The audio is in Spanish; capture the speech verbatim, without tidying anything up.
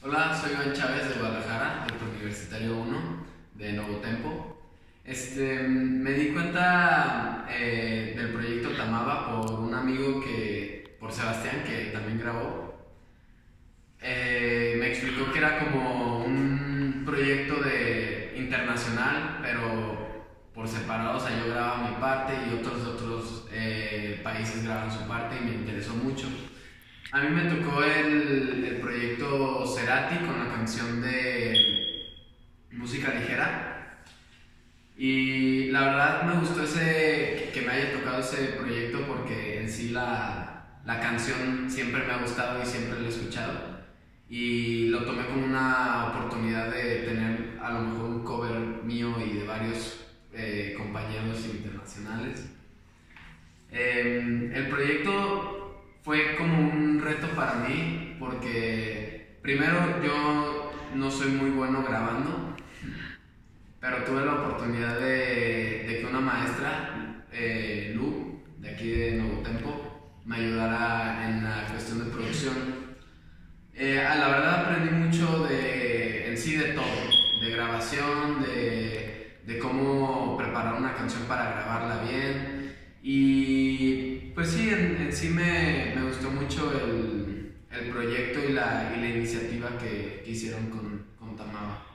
Hola, soy Iván Chávez de Guadalajara, del Preuniversitario uno de Nuevo Tempo. Este, me di cuenta eh, del proyecto Tamaba por un amigo que, por Sebastián, que también grabó. Eh, me explicó que era como un proyecto de internacional, pero por separado. O sea, yo grababa mi parte y otros otros eh, países grababan su parte, y me interesó mucho. A mí me tocó el, el proyecto Cerati con la canción de Música Ligera, y la verdad me gustó ese, que me haya tocado ese proyecto, porque en sí la, la canción siempre me ha gustado y siempre la he escuchado, y lo tomé como una oportunidad de tener a lo mejor un cover mío y de varios eh, compañeros internacionales. Eh, el proyecto fue como un reto para mí, porque primero yo no soy muy bueno grabando, pero tuve la oportunidad de, de que una maestra, eh, Lu, de aquí de Nuevo Tempo, me ayudara en la cuestión de producción. Eh, a la verdad aprendí mucho de, en sí, de todo, de grabación, de, de cómo preparar una canción para grabarla bien. Y pues sí, en, en sí me, me gustó mucho el, el proyecto y la, y la iniciativa que, que hicieron con, con Tamaba.